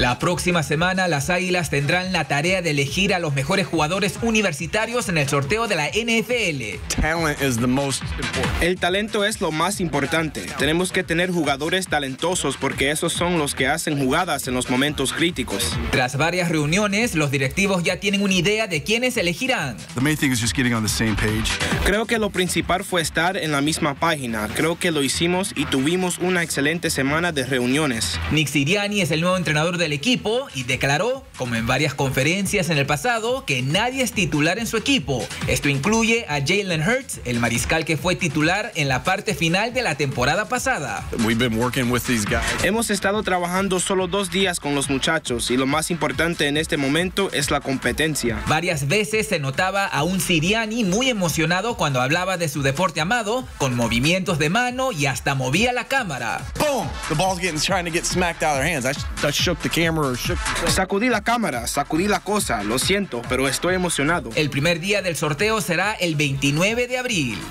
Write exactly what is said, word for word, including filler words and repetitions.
La próxima semana, las Águilas tendrán la tarea de elegir a los mejores jugadores universitarios en el sorteo de la N F L. El talento es lo más importante. Tenemos que tener jugadores talentosos porque esos son los que hacen jugadas en los momentos críticos. Tras varias reuniones, los directivos ya tienen una idea de quiénes elegirán. Creo que lo principal fue estar en la misma página. Creo que lo hicimos y tuvimos una excelente semana de reuniones. Nick Sirianni es el nuevo entrenador del equipo y declaró, como en varias conferencias en el pasado, que nadie es titular en su equipo. Esto incluye a Jalen Hurts, el mariscal que fue titular en la parte final de la temporada pasada. Hemos estado trabajando solo dos días con los muchachos y lo más importante en este momento es la competencia. Varias veces se notaba a un Sirianni muy emocionado cuando hablaba de su deporte amado, con movimientos de mano y hasta movía la cámara. Boom! The ball's getting trying to get smacked out of their hands. I, I shook the camera or shook the... Sacudí la cámara, sacudí la cosa, lo siento, pero estoy emocionado. El primer día del sorteo será el veintinueve de abril.